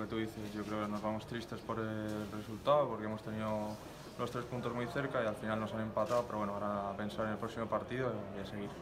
que tú dices, yo creo que nos vamos tristes por el resultado, porque hemos tenido los 3 puntos muy cerca y al final nos han empatado, pero bueno, ahora a pensar en el próximo partido y a seguir.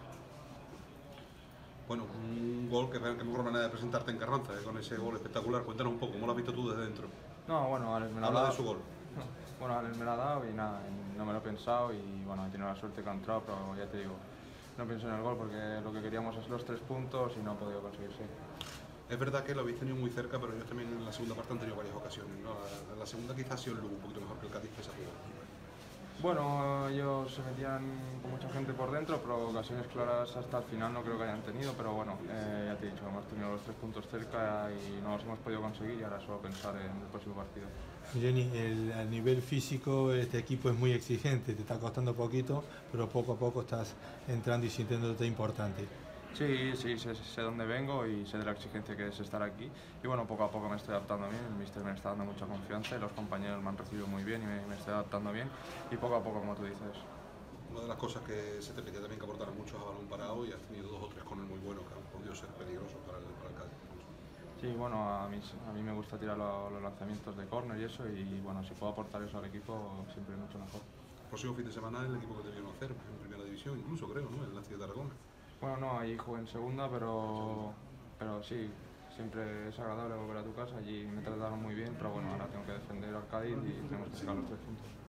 Bueno, un gol que mejor manera de presentarte en Carranza, con ese gol espectacular. Cuéntanos un poco, ¿cómo lo has visto tú desde dentro? No, bueno, Alex me lo ha Habla dado. de su gol. Bueno, Alex me lo ha dado y nada, no me lo he pensado y bueno, he tenido la suerte que ha entrado, pero ya te digo, no pienso en el gol porque lo que queríamos es los 3 puntos y no ha podido conseguirse. Es verdad que lo habéis tenido muy cerca, pero ellos también en la segunda parte han tenido varias ocasiones, ¿no? La segunda quizás ha sido el Lugo un poquito mejor que el Cádiz pese a todo. Bueno, ellos se metían con mucha gente por dentro, pero ocasiones claras hasta el final no creo que hayan tenido, pero bueno, ya te he dicho, hemos tenido los 3 puntos cerca y no los hemos podido conseguir y ahora solo pensar en el próximo partido. Jenny, a nivel físico este equipo es muy exigente, te está costando poquito, pero poco a poco estás entrando y sintiéndote importante. Sí, sí, sé dónde vengo y sé de la exigencia que es estar aquí. Y bueno, poco a poco me estoy adaptando bien, el míster me está dando mucha confianza y los compañeros me han recibido muy bien y me estoy adaptando bien. Y poco a poco, como tú dices. Una de las cosas que se te pedía también que aportaran mucho a balón parado y has tenido 2 o 3 con él muy buenos que han podido ser peligrosos para el Cádiz. Sí, bueno, a mí me gusta tirar los lanzamientos de córner y eso, y bueno, si puedo aportar eso al equipo, siempre mucho mejor. Próximo fin de semana el equipo que te vino a hacer en primera división, incluso creo, ¿no? En la ciudad de Tarragona. Bueno, no, allí jugué en segunda, pero sí, siempre es agradable volver a tu casa, allí me trataron muy bien, pero bueno, ahora tengo que defender al Cádiz y tenemos que sacar los 3 puntos.